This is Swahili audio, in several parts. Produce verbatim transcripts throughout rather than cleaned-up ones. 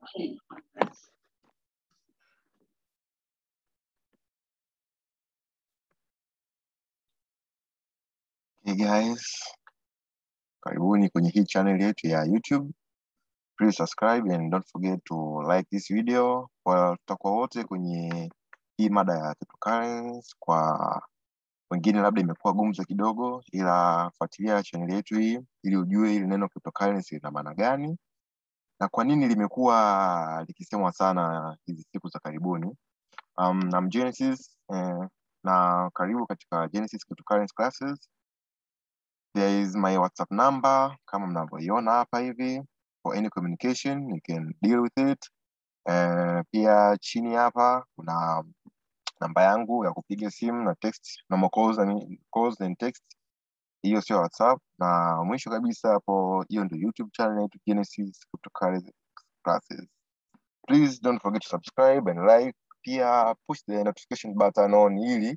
Hey guys, karibuni kwenye hii channel yetu ya YouTube. Please subscribe and don't forget to like this video. Kwa tutakuwa wote kwenye hii mada ya cryptocurrency. Kwa wengine labda imekuwa gumzo kidogo, ila fuatilia channel yetu hii ili ujue ile neno cryptocurrency lina maana gani na kwa nini limekuwa likisemwa sana hizi siku za karibuni. Um, I'm Genesis eh, na karibu katika Genesis Cryptocurrency Classes. There is my WhatsApp number kama mnavyoiona hapa hivi. For any communication you can deal with it. Uh, pia chini hapa kuna namba yangu ya kupiga simu na text, normal calls and calls and text. Hiyo sio WhatsApp. Na mwisho kabisa hapo, hiyo ndio YouTube channel yetu Genesis Cryptocurrency Classes. Please don't forget to subscribe and like. Pia push the notification button on ili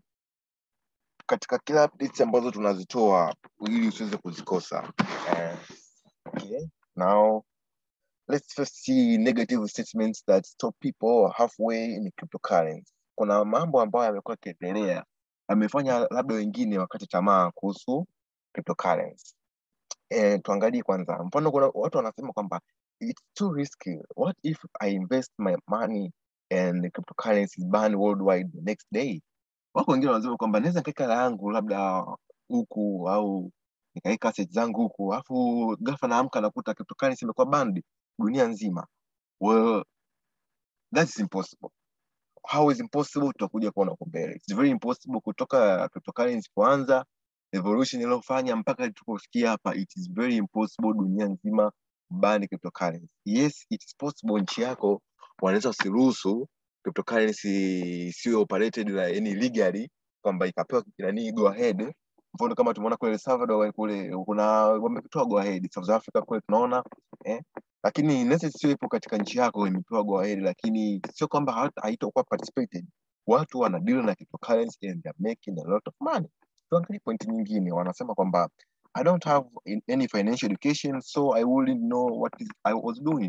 katika kila updates ambazo tunazitoa ili usiweze kuzikosa. Uh, okay. Now let's first see negative statements that stop people halfway in cryptocurrency. Kuna mambo ambayo yamekuwa yakiendelea yamefanya labda wengine wakati tamaa kuhusu cryptocurrency. Eh, tuangalie kwanza. Mfano kuna watu wanasema kwamba it's too risky. What if I invest my money and cryptocurrency is banned worldwide the next day? Wako wengine wanasema kwamba naweza nikaweka hela yangu labda huku au nikaweka assets zangu huku, afu ghafla naamka nakuta cryptocurrency imekuwa banned dunia nzima. Well, that's impossible. How is impossible? Tutakuja kuona huko mbele. It's very impossible kutoka cryptocurrency kuanza evolution iliyofanya mpaka tukofikia hapa. It is very impossible dunia nzima ban cryptocurrency. Yes, it is possible nchi yako wanaweza usiruhusu cryptocurrency sio operated la any legally kwamba ikapewa nani go ahead. Mfano kama tumeona kule El Salvador kule kuna wametoa go ahead. South Africa kule tunaona eh, lakini inaweza sio ipo katika nchi yako imepewa go ahead, lakini sio kwamba haitakuwa participated. Watu wana deal na cryptocurrency and they're making a lot of money. Tuangalie point nyingine, wanasema kwamba I don't have any financial education so I wouldn't know what is I was doing.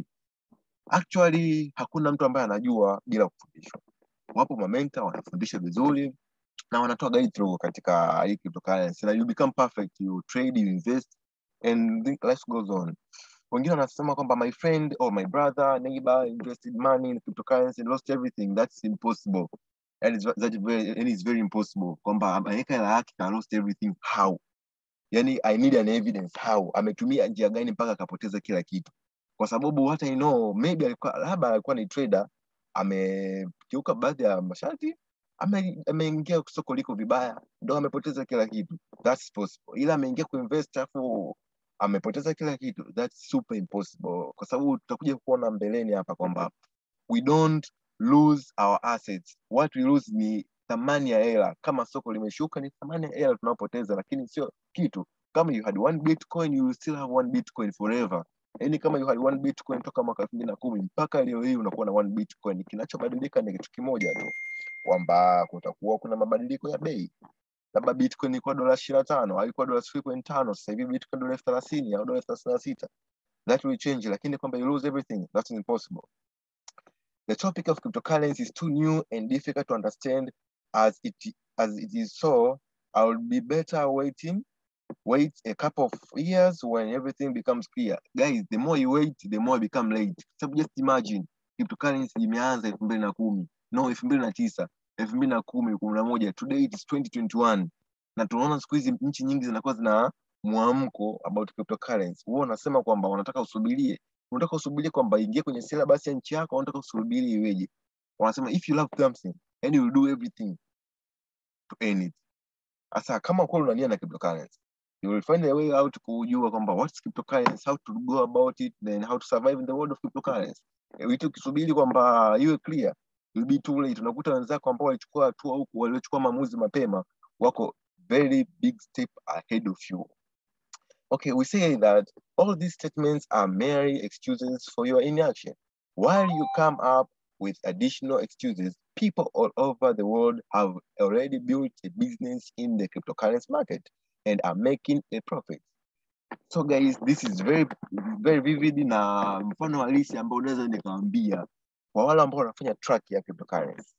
Actually hakuna mtu ambaye anajua bila kufundishwa. Wapo mamenta wanafundisha vizuri na wanatoa guide through katika hii cryptocurrency na you become perfect, you trade, you invest and life goes on. Wengine wanasema kwamba my friend or my brother, neighbor invested money in cryptocurrency and lost everything. That's impossible. That is that very, that is very impossible. Kwamba ameweka hela yake na lost everything. How? Yani I need an evidence how. Ametumia njia gani mpaka akapoteza kila kitu? Kwa sababu what I know, maybe alikuwa labda alikuwa ni trader, amekiuka baadhi ya masharti, ameingia ame soko liko vibaya, ndio amepoteza kila kitu. That's possible. Ila ameingia kuinvest afu amepoteza kila kitu. That's super impossible. Kwa sababu tutakuja kuona mbeleni hapa kwamba we don't lose our assets. What we lose ni thamani ya hela. Kama soko limeshuka ni thamani ya hela tunapoteza, lakini sio kitu. Kama you had one bitcoin, you will still have one bitcoin forever. Yaani kama you had one bitcoin toka mwaka elfu mbili na kumi mpaka leo hii unakuwa na one bitcoin. Kinachobadilika ni kitu kimoja tu, kwamba kutakuwa kuna mabadiliko ya bei. Labda bitcoin ilikuwa dola ishirini na tano, haikuwa dola sifuri nukta tano, sasa hivi bitcoin dola elfu thelathini au dola thelathini na sita. That will change, lakini kwamba you lose everything, that's impossible. The topic of cryptocurrency is too new and difficult to understand as it as it is, so I would be better waiting wait a couple of years when everything becomes clear. Guys, the more you wait, the more you become late. So just imagine cryptocurrency imeanza elfu mbili na kumi, no elfu mbili na tisa, elfu mbili na kumi, kumi na moja, today it is twenty twenty-one. Na tunaona siku hizi nchi nyingi zinakuwa zina muamko about cryptocurrency. Wao wanasema kwamba wanataka usubirie, unataka usubirie kwamba ingie kwenye syllabus ya nchi yako, unataka usubiri iweje. Wanasema if you love something and you will do everything to earn it. Asa kama kwa unania na cryptocurrency, you will find a way out kujua kwamba what's cryptocurrency, how to go about it, then how to survive in the world of cryptocurrency. Vitu kisubiri kwamba iwe clear, will be too late. Tunakuta wenzako ambao walichukua hatua huku, waliochukua maamuzi mapema, wako very big step ahead of you. Okay, we say that all these statements are merely excuses for your inaction. While you come up with additional excuses, people all over the world have already built a business in the cryptocurrency market and are making a profit. So guys, this is very very vivid na mfano halisi ambao unaweza nikawaambia kwa wale ambao wanafanya track ya cryptocurrency.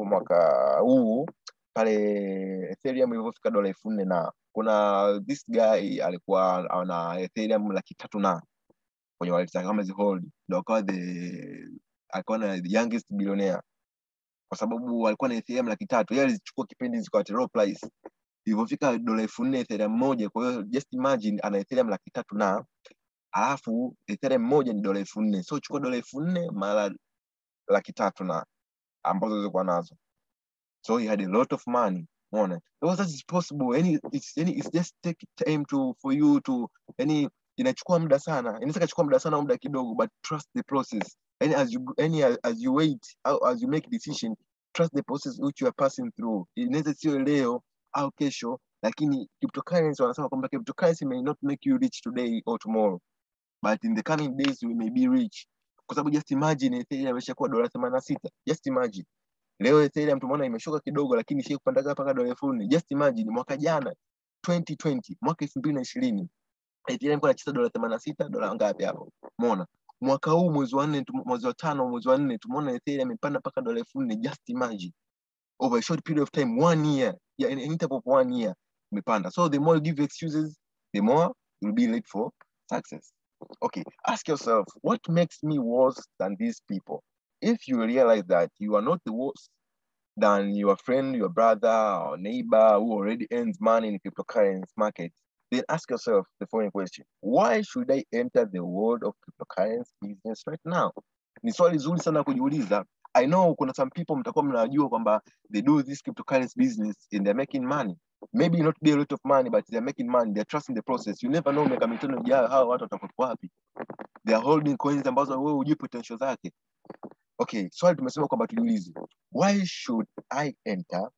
Mwaka huu pale Ethereum ilipofika dola elfu nne na kuna this guy alikuwa ana Ethereum laki tatu na kwenye wallet yake kama zi hold, ndio akawa the alikuwa na the youngest billionaire kwa sababu alikuwa na Ethereum laki tatu. Yeye alichukua kipindi ziko at low price. Ilipofika dola elfu nne Ethereum moja, kwa hiyo just imagine ana Ethereum laki tatu na alafu Ethereum moja ni dola elfu nne. So chukua dola elfu nne mara laki tatu na ambazo zilikuwa nazo. So he had a lot of money. Unaona? Because that is possible. Any it's any it's just take time to for you to any inachukua muda sana. Inaweza kuchukua muda sana muda kidogo, but trust the process. And as you any as you wait, as you make decision, trust the process which you are passing through. Inaweza sio leo au kesho, lakini cryptocurrency wanasema kwamba cryptocurrency may not make you rich today or tomorrow, but in the coming days we may be rich. Kwa sababu just imagine Ethereum imeshakuwa dola themanini na sita. Just imagine. Leo Ethereum tumeona imeshuka kidogo, lakini sio kupandaga mpaka dola elfu nne. Just imagine mwaka jana twenty twenty, mwaka elfu mbili na ishirini Ethereum ilikuwa inacheza dola themanini na sita, dola ngapi hapo? Umeona? Mwaka huu mwezi wa nne, mwezi wa tano, mwezi wa nne tumeona Ethereum imepanda mpaka dola elfu nne. Just imagine. Over a short period of time, one year, yeah, in, in type of one year, imepanda. So the more you give excuses, the more you'll be late for success. Okay, ask yourself, what makes me worse than these people? If you realize that you are not the worst than your friend, your brother, or neighbor who already earns money in the cryptocurrency market, then ask yourself the following question: why should I enter the world of cryptocurrency business right now? Ni swali zuri sana kujiuliza. I know kuna some people mtakuwa mnajua kwamba they do this cryptocurrency business and they're making money. Maybe not be a lot of money, but they're making money. They're trusting the process. You never know miaka mitano ijayo hao watu watakuwa wapi. They are holding coins ambazo wewe hujui potential zake. Okay, swali tumesema kwamba tujiulize, why should I enter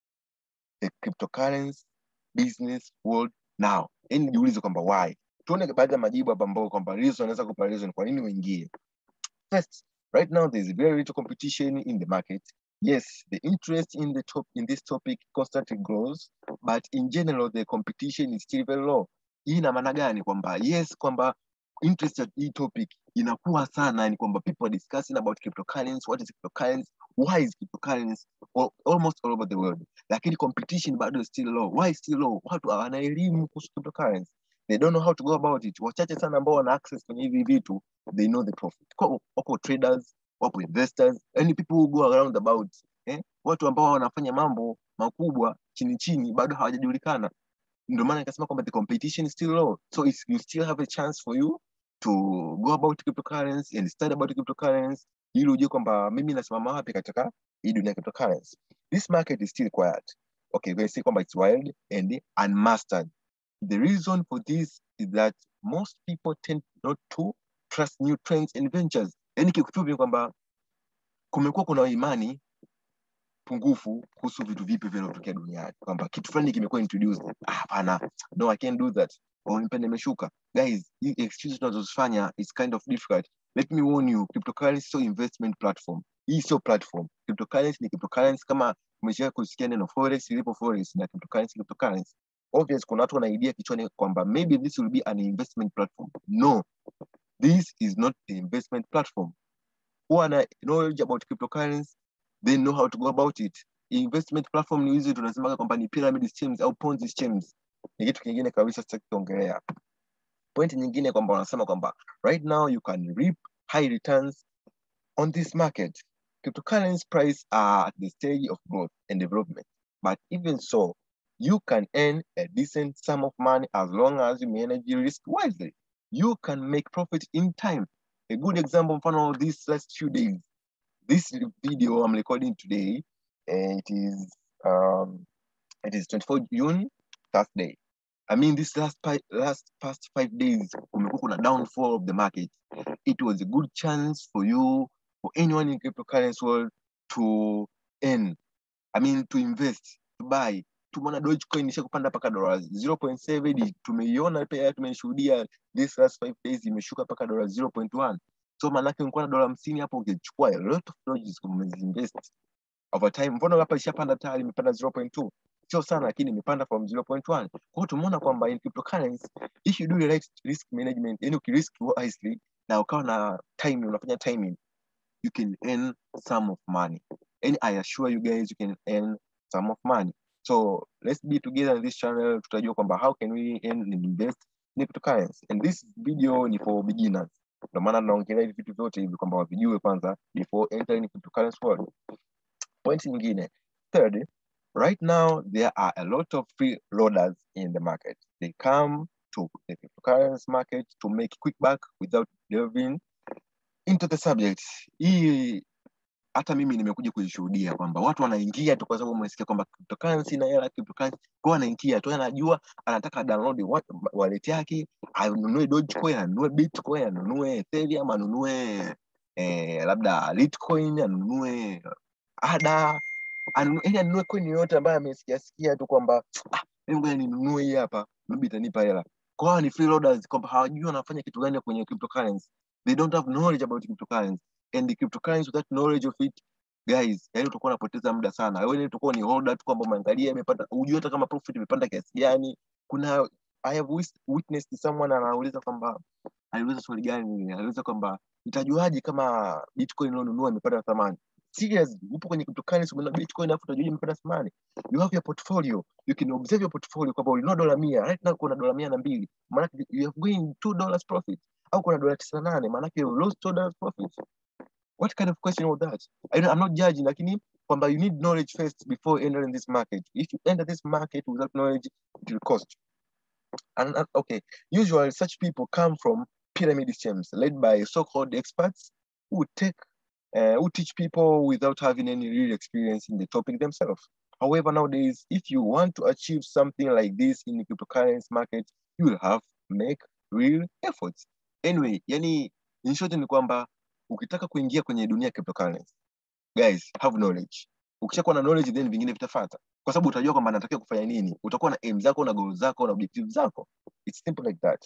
the cryptocurrency business world now? Yaani jiulize kwamba why. Tuone baadhi ya majibu hapa ambao kwamba reason anaweza kupa reason kwa nini uingie. First, right now there is very little competition in the market. Yes, the interest in the top in this topic constantly grows, but in general the competition is still very low. Hii ina maana gani? Kwamba yes, kwamba interest in hii topic inakuwa sana, ni kwamba people are discussing about cryptocurrency, what is cryptocurrency, why is cryptocurrency all, almost all over the world. Lakini competition bado is still low. Why is still low? Watu hawana elimu kuhusu cryptocurrency. They don't know how to go about it. Wachache sana ambao wana access kwenye hivi vitu, they know the profit. Kwa wako traders, wapo investors, any people who go around about, eh? Watu ambao wanafanya mambo makubwa chini chini bado hawajajulikana. Ndio maana nikasema kwamba the competition is still low. So it's, you still have a chance for you to go about cryptocurrency and study about cryptocurrency ili ujue kwamba mimi nasimama wapi katika hii dunia ya cryptocurrency. This market is still quiet. Okay, we say kwamba it's wild and unmastered. The reason for this is that most people tend not to trust new trends and ventures. Yaani kikutubi kwamba kumekuwa kuna imani pungufu kuhusu vitu vipi vinavyotokea duniani, kwamba kitu fulani kimekuwa introduced. Ah, hapana, no, I can't do that. Au nipende nimeshuka. Guys, hii excuse tunazozifanya is kind of difficult. Let me warn you, cryptocurrency so investment platform. Hii sio platform. Cryptocurrency ni cryptocurrency, kama umeshawahi kusikia neno forex, ilipo forex na cryptocurrency cryptocurrency. Obviously kuna watu wana idea kichwani kwamba maybe this will be an investment platform. No, this is not an investment platform. Who are knowledge about cryptocurrency, they know how to go about it. Investment platform ni hizi tunasema kwamba ni pyramid schemes au ponzi schemes. Ni kitu kingine kabisa sitaki kuongelea. Point nyingine kwamba wanasema kwamba right now you can reap high returns on this market. Cryptocurrency price are at the stage of growth and development. But even so, you can earn a decent sum of money as long as you manage your risk wisely. You can make profit in time. A good example mfano of this last few days. This video I'm recording today, and it is um it is twenty-fourth June, Thursday. I mean, this last last past five days, kumekuwa kuna downfall of the market. It was a good chance for you, for anyone in cryptocurrency world, to earn. I mean, to invest, to buy. Tumeona Dogecoin isha kupanda paka dola zero point seven. Tumeiona pia, tumeshuhudia this last five days imeshuka paka dola zero point one. So manake unakuwa na dola hamsini hapo, ungechukua a lot of doges kama invest over time. Mbona hapa ishapanda tayari imepanda zero point two. sio sana lakini imepanda from zero point one. Kwa hiyo tumeona kwamba in cryptocurrency if you do the right risk management, yani ukirisk wisely na ukawa na time unafanya timing, you can earn some of money. And I assure you guys you can earn some of money. So let's be together in this channel tutajua kwamba how can we earn and invest in cryptocurrency. And this video ni for beginners. Ndio maana naongelea hivi vitu vyote hivi kwamba wavijue kwanza before entering cryptocurrency world. Point nyingine. Third, right now there are a lot of free loaders in the market. They come to the cryptocurrency market to make quick buck without delving into the subject. Hii hata mimi nimekuja kuishuhudia kwamba watu wanaingia tu kwa sababu umesikia kwamba cryptocurrency na hela cryptocurrency, kwa anaingia tu anajua anataka download wallet yake, anunue Dogecoin, anunue Bitcoin, anunue Ethereum, anunue eh, labda Litecoin, anunue A D A, anunue yani anunue coin yote ambayo amesikia sikia tu kwamba ah, ngoja ninunue hii hapa, maybe itanipa hela. Kwa ni freeloaders kwamba hawajui wanafanya kitu gani kwenye cryptocurrency. They don't have knowledge about cryptocurrency. And the cryptocurrency without knowledge of it, guys, yani utakuwa unapoteza muda sana. Wewe utakuwa ni holder tu kwamba umeangalia imepanda, hujui hata kama profit imepanda kiasi gani. Kuna I have witnessed someone anauliza kwamba aliuliza swali gani? Aliuliza kwamba nitajuaje kama Bitcoin nilionunua imepanda thamani? Serious, upo kwenye cryptocurrency umeona Bitcoin afu utajua imepanda thamani. You have your portfolio. You can observe your portfolio kwamba ulinunua dola mia, right now kuna dola mia na mbili. Maana you have gained two dollars profit. Au kuna dola tisini na nane, maana you lost two dollars profit. What kind of question was that? I I'm not judging, lakini kwamba you need knowledge first before entering this market. If you enter this market without knowledge, it will cost. And uh, okay, usually such people come from pyramid schemes led by so-called experts who take uh, who teach people without having any real experience in the topic themselves. However, nowadays, if you want to achieve something like this in the cryptocurrency market, you will have to make real efforts. Anyway, yani in short ni kwamba ukitaka kuingia kwenye dunia ya cryptocurrency, guys, have knowledge. Ukishakuwa na knowledge then vingine vitafuata. Kwa sababu utajua kwamba natakiwa kufanya nini. Utakuwa na aim zako na goals zako na objectives zako. It's simple like that.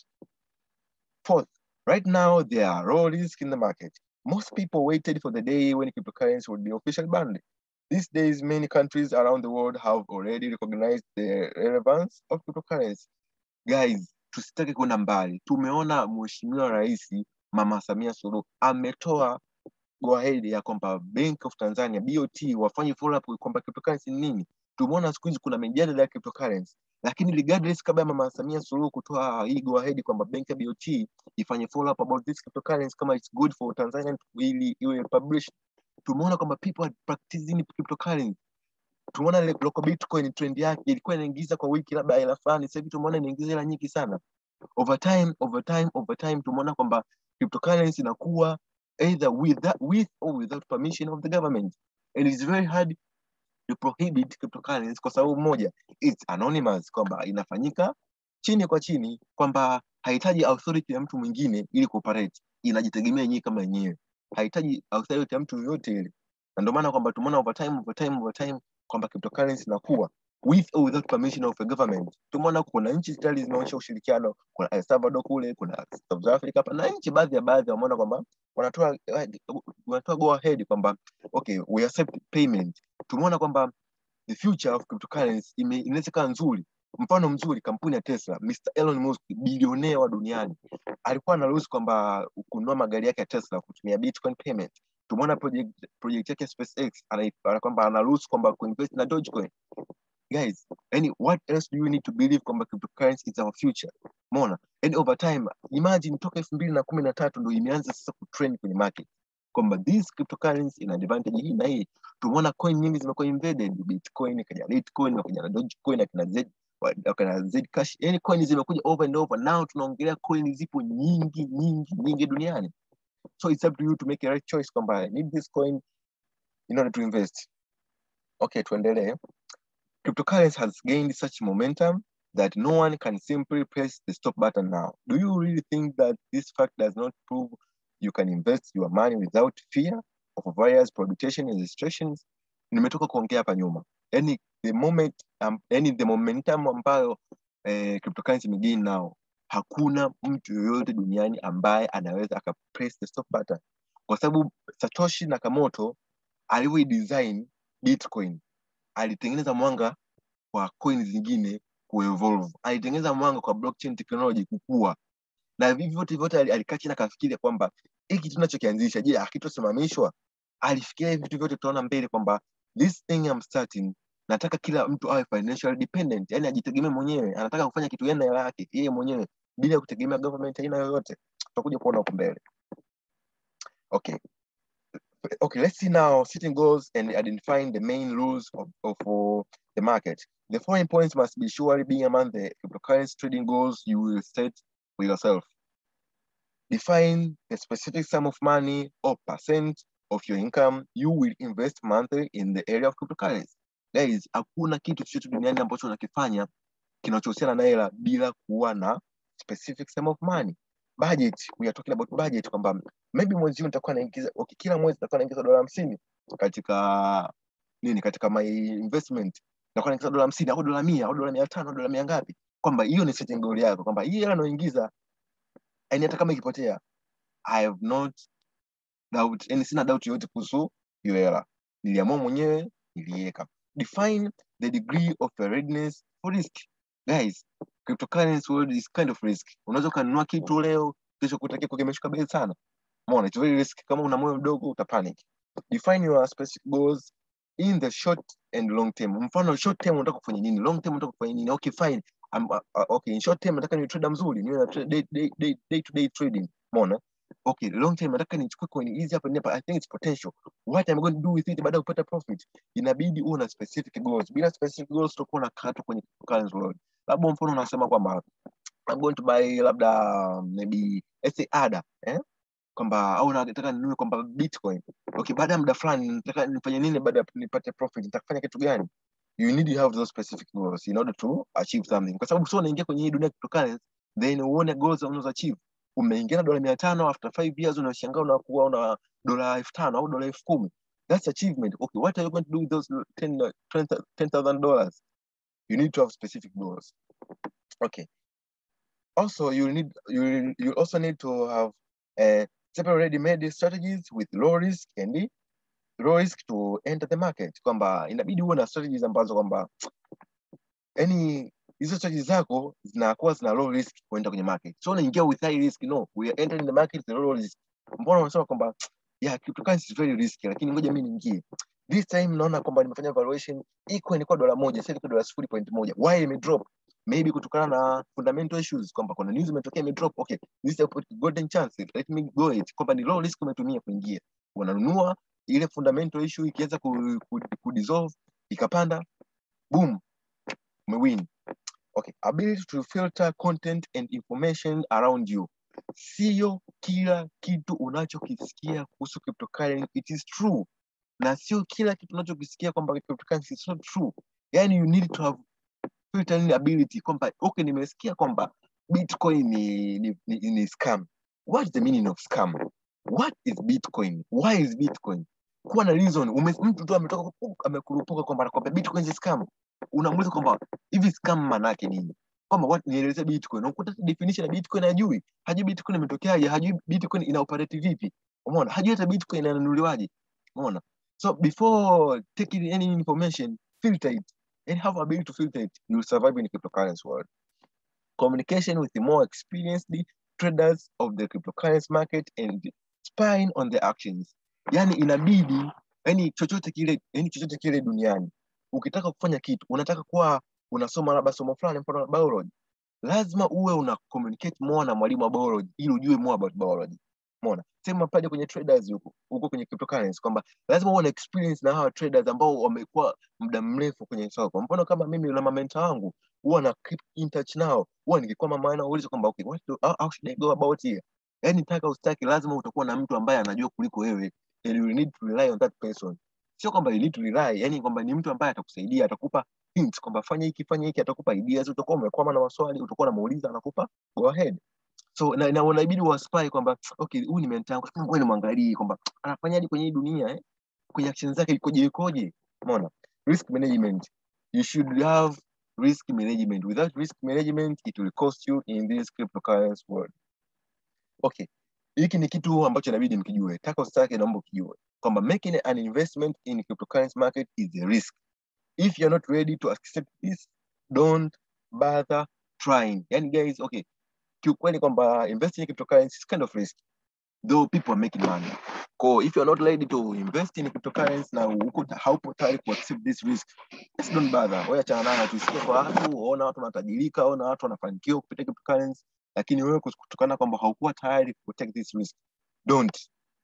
Fourth, right now there are low risk in the market. Most people waited for the day when cryptocurrency would be officially banned. These days, many countries around the world have already recognized the relevance of cryptocurrency. Guys, tusitake kwenda mbali. Tumeona Mheshimiwa Rais Mama Samia Suluhu ametoa go ahead ya kwamba Bank of Tanzania B O T wafanye follow up kwamba cryptocurrency ni nini. Tumeona siku hizi kuna mijadala ya cryptocurrency, lakini regardless kabla Mama Samia Suluhu kutoa hii go ahead kwamba bank ya B O T ifanye follow up about this cryptocurrency kama it's good for Tanzania ili iwe published, tumeona kwamba people are practicing cryptocurrency. Tumeona local Bitcoin trend yake ilikuwa inaingiza kwa wiki labda hela fulani, sasa hivi tumeona inaingiza hela nyingi sana. Over time, over time, over time tumeona kwamba cryptocurrency inakuwa either with that, with or without permission of the government. And it's very hard to prohibit cryptocurrency kwa sababu moja, it's anonymous, kwamba inafanyika chini kwa chini, kwamba haihitaji authority ya mtu mwingine ili kuoperate, inajitegemea yenyewe kama yenyewe, haihitaji authority ya mtu yoyote ile. Na ndio maana kwamba tumeona over time, over time, over time kwamba cryptocurrency inakuwa with or without permission of the government. Tumeona kuna nchi tayari zinaonyesha ushirikiano, kuna El Salvador kule, kuna South Africa hapa, na nchi baadhi ya baadhi wameona kwamba wanatoa wanatoa go ahead kwamba okay, we accept payment. Tumeona kwamba the future of cryptocurrency inaweza kuwa nzuri. Mfano mzuri, kampuni ya Tesla, Mister Elon Musk, bilionea wa duniani, alikuwa anaruhusu kwamba kununua magari yake ya Tesla kutumia Bitcoin payment. Tumeona project project yake SpaceX ana kwamba anaruhusu kwamba kuinvest na Dogecoin. Guys, any what else do you need to believe kwamba cryptocurrency is our future? Mona, and over time, imagine toka elfu mbili na kumi na tatu ndio imeanza sasa kutrend kwenye market kwamba this cryptocurrency ina advantage hii na hii. Tumeona coin nyingi zimekuwa embedded, Bitcoin, kaja Litecoin, kaja na Dogecoin, na Z, na Zcash. Yani coin zimekuja over and over. Now tunaongelea coin zipo nyingi nyingi nyingi duniani. So it's up to you to make a right choice kwamba I need this coin in order to invest. Okay, tuendelee. Cryptocurrency has gained such momentum that no one can simply press the stop button now. Do you really think that this fact does not prove you can invest your money without fear of various prohibition and restrictions? Nimetoka kuongea hapa nyuma. Any the moment um, any the momentum ambayo eh, cryptocurrency imegain now, hakuna mtu yoyote duniani ambaye anaweza aka press the stop button, kwa sababu Satoshi Nakamoto alivyo design Bitcoin, alitengeneza mwanga kwa coins zingine kuevolve. Alitengeneza mwanga kwa blockchain technology kukua. Na vivi vyote vyote alikaa chini akafikiria kwamba hiki tunachokianzisha, je, hakitosimamishwa? Alifikiria vitu vyote tunaona mbele kwamba this thing I'm starting, nataka kila mtu awe financial dependent, yani ajitegemee mwenyewe, anataka kufanya kitu yeye na hela yake yeye mwenyewe bila kutegemea government aina yoyote. Tutakuja kuona huko mbele. Okay. Okay, let's see now setting goals and identifying the main rules of, of uh, the market. The following points must be surely being among the cryptocurrency trading goals you will set for yourself. Define the specific sum of money or percent of your income you will invest monthly in the area of cryptocurrency. Guys, hakuna kitu chochote duniani ambacho unakifanya kinachohusiana na hela bila kuwa na specific sum of money. Budget, we are talking about budget, kwamba maybe mwezi huu nitakuwa naingiza, okay, kila mwezi nitakuwa naingiza dola hamsini katika nini, katika my investment, nitakuwa naingiza dola hamsini au dola mia au dola mia tano au dola mia ngapi, kwamba hiyo ni setting goal yako, kwamba hii hela naoingiza, yani hata kama ikipotea, I have not doubt, yani sina doubt yoyote kuhusu hiyo hela, niliamua mwenyewe, niliweka. Define the degree of your readiness for risk. Guys, cryptocurrency world is kind of risk. Unaweza kununua kitu leo, kesho kutakia kwa kimeshuka bei sana. Umeona, it's very risk. Kama una moyo mdogo utapanic. Define your specific goals in the short and long term. Mfano short term unataka kufanya nini? Long term unataka kufanya nini? Okay, fine. Um, uh, uh, okay, in short term nataka ni trader mzuri, niwe na day, day, day, day to day trading. Umeona? Okay, long term nataka nichukue coin easy hapa nipa, I think it's potential. What am I going to do with it baada ya kupata profit? Inabidi uwe na specific goals. Bila specific goals utakuwa na kato kwenye cryptocurrency world. Labda mfano unasema kwamba I'm going to buy labda maybe let's say A D A, eh? Kwamba au nataka ninunue kwamba Bitcoin. Okay, baada ya muda fulani nataka nifanye nini baada ya nipate profit? Nitakufanya kitu gani? You need to have those specific goals in order to achieve something. Kwa sababu sio unaingia kwenye hii dunia cryptocurrency then uone goals unazo achieve. Umeingia na dola mia tano, after five years unashangaa unakuwa una dola elfu tano au dola elfu kumi. That's achievement. Okay, what are you going to do with those ten thousand dollars? You need to have specific goals. Okay. Also, you need you you also need to have uh, several ready-made strategies with low risk and low risk to enter the market. Kwamba inabidi uwe na strategies ambazo kwamba yani hizo strategies zako zinakuwa zina low risk kuenda kwenye market. So unaingia with high risk, no, we are entering the market with low risk. Mbona unasema kwamba yeah, cryptocurrency is very risky, lakini ngoja mimi niingie. This time naona kwamba nimefanya valuation iko ilikuwa dola moja, sasa iko dola zero point one. Why ime drop? Maybe kutokana na fundamental issues, kwamba kuna news imetokea ime drop. Okay, this is a golden chance, let me go it, kwamba ni low risk umetumia kuingia. Unanunua ile fundamental issue ikianza ku, ku, ku dissolve ikapanda, boom, umewin. Okay, ability to filter content and information around you. Sio kila kitu unachokisikia kuhusu cryptocurrency it is true, na sio kila kitu unachokisikia kwamba cryptocurrency is not true. Yani you need to have filtering ability, kwamba okay, nimesikia kwamba Bitcoin ni, ni, ni, ni scam. What is the meaning of scam? What is Bitcoin? Why is Bitcoin? Kuwa na reason. Ume, mtu tu ametoka amekurupuka kwamba anakwambia Bitcoin is scam. Unamuuliza kwamba hivi scam maana yake nini? Kwamba what nieleze Bitcoin. Unakuta definition ya Bitcoin hajui. Hajui Bitcoin imetokeaje, hajui Bitcoin ina operate vipi. Umeona? Hajui hata Bitcoin inanunuliwaje. Umeona? So before taking any information, filter it and have ability to filter it. You will survive in the cryptocurrency world. Communication with the more experienced traders of the cryptocurrency market and spying on their actions. Yani inabidi, yani chochote kile, yani chochote kile duniani, ukitaka kufanya kitu, unataka kuwa unasoma labda somo fulani, mfano biology, lazima uwe una communicate more na mwalimu wa biology ili ujue more about biology. Umeona? Sema pale kwenye traders huko, huko kwenye cryptocurrency, kwamba lazima uwe na experience na hawa traders ambao wamekuwa muda mrefu kwenye soko. Mfano kama mimi na mamenta wangu, huwa na keep in touch nao. Huwa nikikuwa mama ana uliza kwamba okay, what do, how, how should I go about here? Yaani taka ustaki lazima utakuwa na mtu ambaye anajua kuliko wewe. And you need to rely on that person. Sio kwamba you need to rely, yani kwamba ni mtu ambaye atakusaidia, atakupa hints kwamba fanya hiki, fanya hiki, atakupa ideas, utakuwa umekwama na maswali, utakuwa unamuuliza, anakupa go ahead. So na, na unabidi waspy kwamba okay, huyu ni mentor wangu, ngoja nimwangalie kwamba anafanyaje kwenye hii dunia, eh, kwenye actions zake ikoje ikoje. Umeona? Risk management. You should have risk management. Without risk management, it will cost you in this cryptocurrency world. Okay, hiki ni kitu ambacho inabidi mkijue. Taka usitake naomba ukijue kwamba making an investment in cryptocurrency market is a risk. If you're not ready to accept this, don't bother trying. Yani guys, okay, kiukweli kwamba investing in cryptocurrency is kind of risky, though people are making money. So if you're not ready to invest in cryptocurrency na uko haupo tayari ku accept this risk, just don't bother. Wewe achana nayo, tusikie kwa watu, ona watu wanatajirika, ona watu wanafanikiwa kupitia cryptocurrency, lakini wewe kutokana kwamba haukuwa tayari ku take this risk, don't.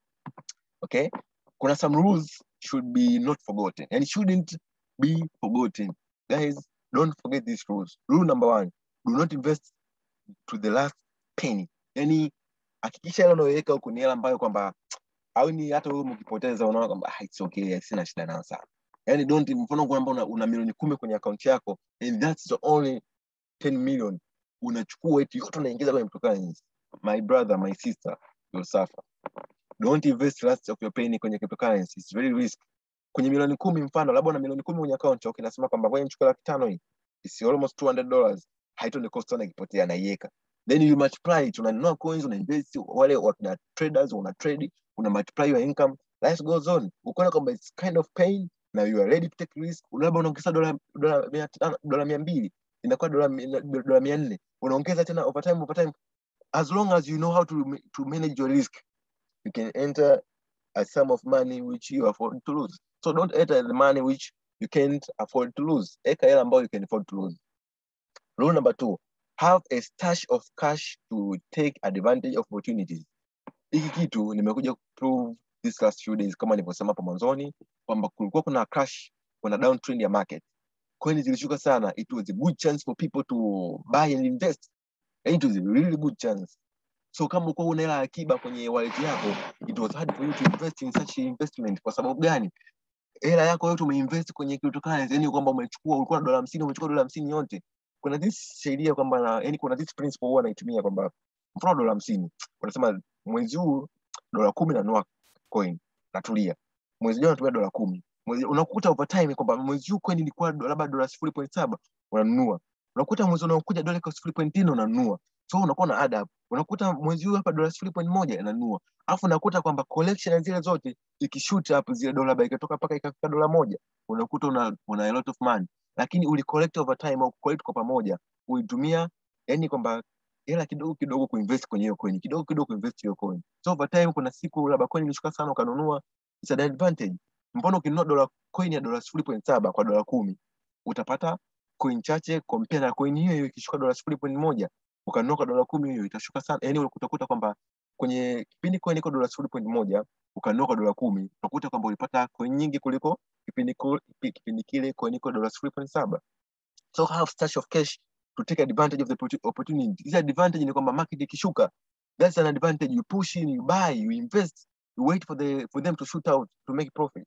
Okay? Kuna some rules should be not forgotten and shouldn't be forgotten. Guys, don't forget these rules. Rule number one, do not invest to the last penny. Yani hakikisha ile unayoweka huko ni hela ambayo kwamba au ni hata wewe mkipoteza unaona kwamba ah, it's okay, sina shida nayo sana. Yani don't, mfano kwamba una, una milioni kumi kwenye account yako and that's the only ten million unachukua eti yote unaingiza kwenye cryptocurrency. My brother, my sister, you'll suffer. Don't invest last of your penny kwenye cryptocurrency. It's very risky. Kwenye milioni kumi mfano, labda una milioni kumi kwenye account, okay, nasema kwamba wewe nichukue laki tano hii. It's almost two hundred dollars. Haito ni cost sana ikipotea na iweka. Then you multiply it, unanunua coins, una invest, wale wakina traders, una trade, una multiply your income. Life goes on. Ukiona kwamba it's kind of pain, now you are ready to take risk. Labda unaongeza dola dola dola mia mbili, inakuwa dola dola mia nne. Unaongeza tena over time over time. As long as you know how to to manage your risk, you can enter a sum of money which you afford to lose. So don't enter the money which you can't afford to lose. Eka hela ambayo you can afford to lose. Rule number two, have a stash of cash to take advantage of opportunities. Hiki kitu nimekuja prove this last few days, kama nilivyosema hapo mwanzoni kwamba kulikuwa kuna crash, kuna downtrend ya market. Coins zilishuka sana, it was a good chance for people to buy and invest. It was a really good chance. So kama uko una hela akiba kwenye wallet yako, it was hard for you to invest in such investment. Kwa sababu gani? Hela yako yote umeinvest kwenye cryptocurrency, yani kwamba umechukua, ulikuwa na dola hamsini, umechukua dola hamsini yote. Kuna this sheria kwamba, yani kuna this principle huwa naitumia kwamba mfano dola hamsini, unasema mwezi huu dola kumi nanunua coin, natulia. Mwezi jana natumia dola kumi. Mwezi unakuta over time kwamba mwezi huu coin ilikuwa labda dola sifuri nukta saba, unanunua. Unakuta mwezi unaokuja dola iko sifuri nukta tano, unanunua. So unakuwa na add up. Unakuta mwezi huu hapa dola sifuri nukta moja inanunua. Alafu unakuta kwamba collection zile zote ikishoot up zile dola bike ikatoka paka ikafika dola moja. Unakuta una, una a lot of money. Lakini uli collect over time au collect kwa pamoja, uitumia yani kwamba hela kidogo kidogo kuinvest kwenye hiyo coin, kidogo kidogo kuinvest hiyo coin. So over time kuna siku labda coin ilishuka sana ukanunua, it's an advantage. Mbona ukinunua dola coin ya dola sifuri nukta saba kwa dola kumi, utapata coin chache compare na coin hiyo ikishuka dola sifuri nukta moja, ukanunua kwa dola kumi, hiyo itashuka sana. Yani utakuta kwamba kwenye kipindi coin iko dola sifuri nukta moja, ukanunua kwa dola kumi, utakuta kwamba ulipata coin nyingi kuliko kipindi kipindi kile coin iko dola sifuri nukta saba. So have stash of cash to take advantage of the opportunity. This advantage ni kwamba market ikishuka, that's an advantage. You push in, you buy, you invest, you wait for the for them to shoot out to make profit.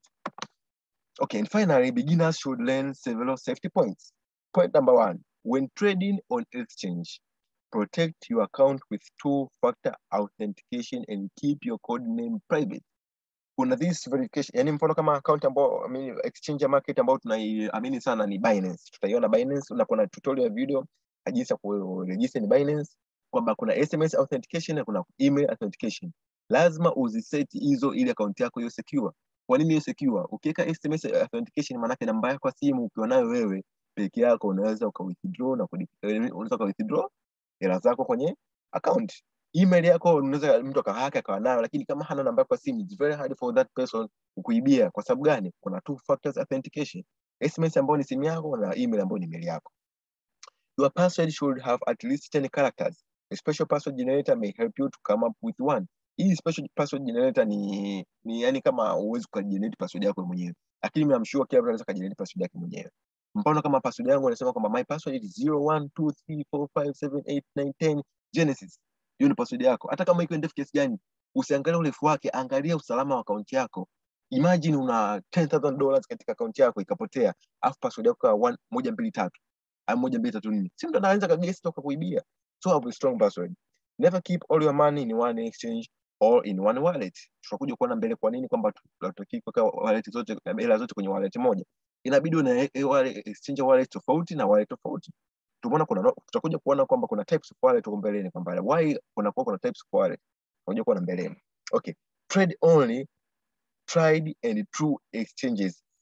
Okay, and finally, beginners should learn several safety points. Point number one, when trading on exchange, protect your account with two-factor authentication and keep your code name private. Kuna this verification, yani mfano kama account ambao, I mean, exchange market ambao tunaiamini sana ni Binance. Tutaiona Binance, na kuna tutorial video jinsi ya kuregister ni Binance, kwamba kuna S M S authentication na kuna email authentication. Lazima uziset hizo ili account yako iwe secure. Kwa nini iwe secure? Ukiweka S M S authentication, maana yake namba yako ya simu ukiwa nayo wewe peke yako unaweza ukawithdraw na unaweza ukawithdraw hela zako kwenye account. Email yako unaweza mtu akahack akawa nayo, lakini kama hana namba yako ya simu, it's very hard for that person kukuibia. Kwa sababu gani? Kuna two factors authentication, S M S ambayo ni simu yako na email ambayo ni email yako. Your password should have at least ten characters. A special password generator may help you to come up with one. Hii special password generator ni ni yani kama uwezo kugenerate password yako mwenyewe, lakini mimi namshua kila mtu anaweza kugenerate password yake mwenyewe. Mfano kama password yangu inasema kwamba my password is zero one two three four five seven eight nine ten Genesis. Hiyo ni password yako. Hata kama iko ndefu kiasi gani, usiangalie urefu wake, angalia usalama wa account yako. Imagine una ten thousand dollars katika account yako ikapotea, afu password yako one moja mbili tatu. Au moja mbili tatu nne. Si mtu anaanza kabisa toka kuibia. So have a strong password. Never keep all your money in one exchange or in one wallet. Tutakuja kuona mbele kwa nini kwamba tutaki kuweka wallet zote, hela zote kwenye wallet moja. Inabidi una wallet exchange wallet tofauti na wallet tofauti. Tumeona kuna, tutakuja kuona kwamba kuna types of wallet huko mbeleni, kwamba why kuna kwa kuna types of wallet. Tutakuja kuona mbeleni. Okay. Trade only tried and true exchanges.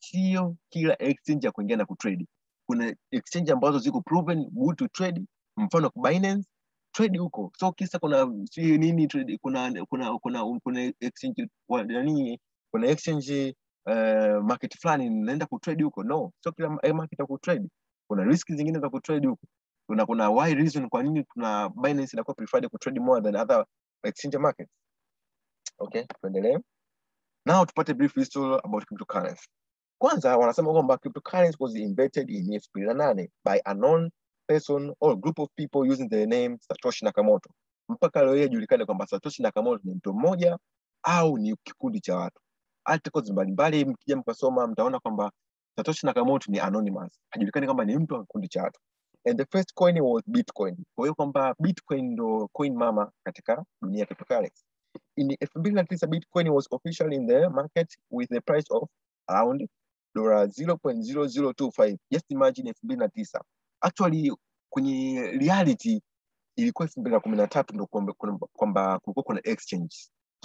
sio kila exchange ya kuingia na kutrade. Kuna exchange ambazo ziko proven good to trade, mfano Binance, trade huko. So kisa kuna si nini trade, kuna kuna kuna kuna exchange kwa nani, kuna exchange uh, market fulani naenda kutrade huko. No, so kila market ya kutrade. Kuna risk zingine za kutrade huko. Kuna kuna why reason kwa nini kuna Binance inakuwa preferred to trade more than other exchange markets. Okay, tuendelee. Now tupate brief history about cryptocurrency. Kwanza wanasema kwamba cryptocurrency was invented in elfu mbili na nane by a known person or group of people using the name Satoshi Nakamoto. Mpaka leo hii julikane kwamba Satoshi Nakamoto ni mtu mmoja au ni kikundi cha watu. Articles mbalimbali mkija mkasoma mtaona kwamba Satoshi Nakamoto ni anonymous. Hajulikani kwamba ni mtu au kikundi cha watu. And the first coin was Bitcoin. Kwa hiyo kwamba Bitcoin ndo coin mama katika dunia ya cryptocurrency. In elfu mbili na tisa, Bitcoin was officially in the market with the price of around zero point zero zero two five. Just imagine elfu mbili na tisa. Actually kwenye reality ilikuwa elfu mbili na kumi na tatu ndo kwamba kulikuwa kuna exchange.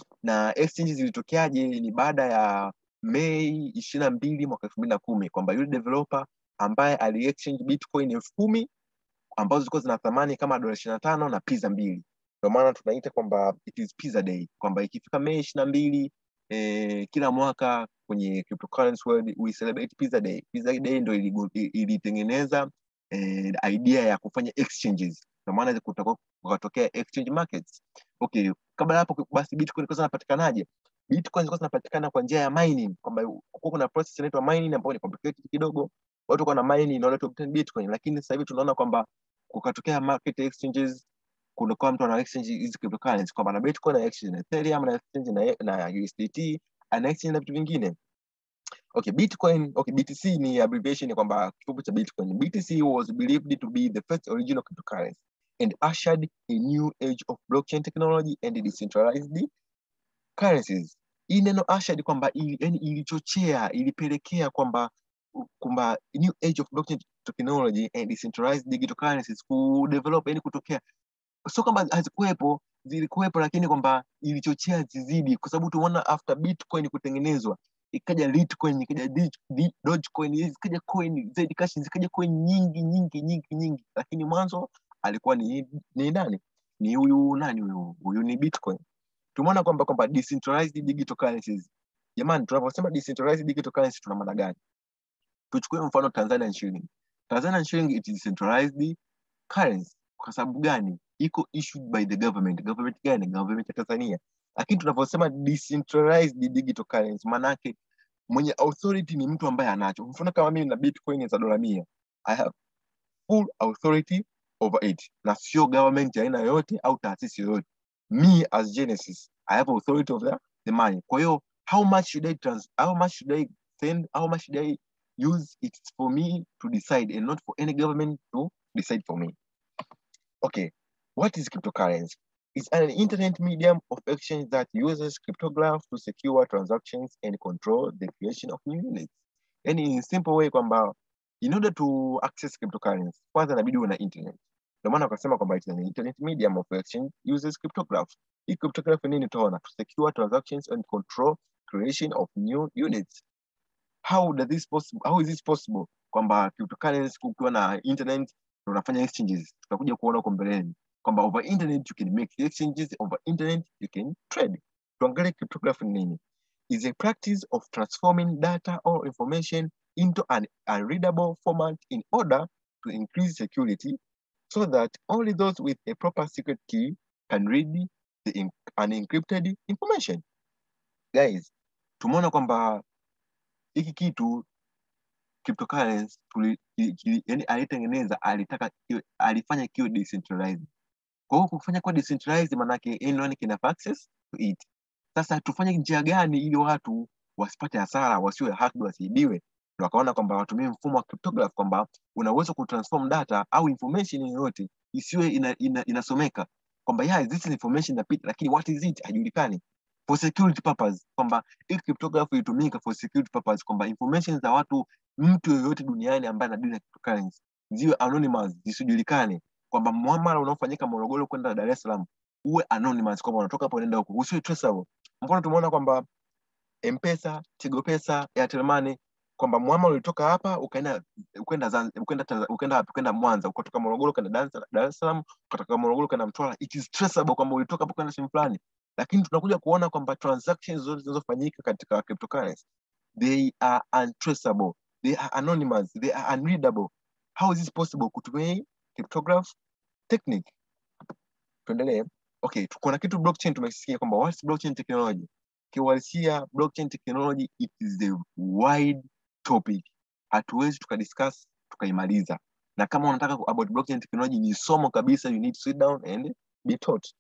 Na exchange zilitokeaje ni baada ya Mei ishirini na mbili mwaka elfu mbili na kumi, kwamba yule developer ambaye ali exchange Bitcoin elfu kumi ambazo zilikuwa zina thamani kama dola ishirini na tano na pizza mbili. Ndio maana tunaita kwamba it is pizza day, kwamba ikifika Mei ishirini na mbili eh, kila mwaka kwenye cryptocurrency world we celebrate pizza day. Pizza day ndio ilitengeneza eh, idea ya kufanya exchanges. Ndio maana kutakuwa kutokea exchange markets. Okay, kabla hapo basi Bitcoin ilikuwa inapatikanaje? Bitcoin ilikuwa inapatikana kwa njia ya mining, kwamba kuna process inaitwa mining ambayo ni complicated kidogo. Watu kwa na mining in order to obtain Bitcoin, lakini sasa hivi tunaona kwamba kukatokea market exchanges, kuna kwa mtu ana exchange hizi cryptocurrency, kwamba na Bitcoin na exchange na Ethereum na exchange na, na U S D T ana exchange na vitu vingine. Okay, Bitcoin, okay, B T C ni abbreviation kwamba kifupi cha Bitcoin. B T C was believed to be the first original cryptocurrency and ushered a new age of blockchain technology and decentralized currencies. Hii neno ushered kwamba ili, yani ilichochea, ilipelekea kwamba kwamba new age of blockchain technology and decentralized digital currencies ku develop, yani kutokea. So kama hazikuwepo, zilikuwepo, lakini kwamba ilichochea zizidi, kwa sababu tumeona after Bitcoin kutengenezwa ikaja Litecoin, ikaja Dogecoin, ikaja coin Zcash, zikaja coin nyingi nyingi nyingi nyingi, lakini mwanzo alikuwa ni ni nani? Ni huyu nani huyu? Huyu ni Bitcoin. Tumeona kwamba kwamba decentralized digital currencies. Jamani, tunaposema decentralized digital currency tuna maana gani? Tuchukue mfano Tanzanian shilling. Tanzanian shilling it is decentralized currency. Kwa sababu gani? Iko issued by the government. Government gani? Government ya Tanzania. Lakini tunaposema decentralized digital currency, maana yake mwenye authority ni mtu ambaye anacho. Mfano kama mimi na Bitcoin za dola mia, I have full authority over it. Na sio government ya aina yoyote au taasisi yoyote. Me as Genesis, I have authority over the money. Kwa hiyo how much should I trans how much should I send, how much should I use, it's for me to decide and not for any government to decide for me. Okay, what is cryptocurrency? It's an internet medium of exchange that uses cryptograph to secure transactions and control the creation of new units. And in a simple way kwamba in order to access cryptocurrency, kwanza inabidi uwe na internet. Ndio maana wakasema kwamba it's an internet medium of exchange uses cryptograph. Hii cryptograph nini tunaona? To secure transactions and control creation of new units. How does this possible? How is this possible? Kwamba cryptocurrency kukiwa na internet unafanya exchanges. Tutakuja kuona huko mbeleni kwamba over internet you can make exchanges, over internet you can trade. Tuangalie cryptography nini? Is a practice of transforming data or information into an unreadable format in order to increase security, so that only those with a proper secret key can read the unencrypted information. Guys, tumeona kwamba hiki kitu cryptocurrency yani alitengeneza, alitaka alifanya kiwe decentralized. Kwa hiyo kufanya kwa decentralized maana yake anyone can have access to it. Sasa tufanye njia gani ili watu wasipate hasara, wasiwe hacked, wasiibiwe? Ndio wakaona kwamba watumie mfumo wa cryptograph, kwamba unaweza kutransform data au information yoyote isiwe ina, ina, inasomeka kwamba yeah this is information inapita, lakini what is it hajulikani, for security purpose, kwamba hii cryptography itumika for security purpose, kwamba information za watu, mtu yoyote duniani ambaye anadili na cryptocurrency ziwe anonymous, zisijulikane, kwamba muamala unaofanyika Morogoro kwenda Dar es Salaam uwe anonymous, kwamba unatoka hapo unaenda huko, usiwe traceable. Mfano tumeona kwamba M-Pesa, Tigo Pesa, Airtel Money kwamba muamala ulitoka hapa ukaenda ukaenda Zanzibar, ukaenda ukaenda hapo ukaenda Mwanza, ukatoka Morogoro ukaenda Dar es Salaam, ukatoka Morogoro ukaenda Mtwara, it is traceable kwamba ulitoka hapo kwenda sehemu fulani. Lakini tunakuja kuona kwamba transactions zote zinazofanyika katika cryptocurrency, they are untraceable, they are anonymous, they are unreadable. How is this possible? Kutumia cryptograph technique. Tuendelee. Okay, kuna kitu blockchain tumesikia kwamba what's blockchain technology. Kiwalisia blockchain technology, it is a wide topic. Hatuwezi tukadiscuss tukaimaliza. Na kama unataka about blockchain technology ni somo kabisa, you need to sit down and be taught.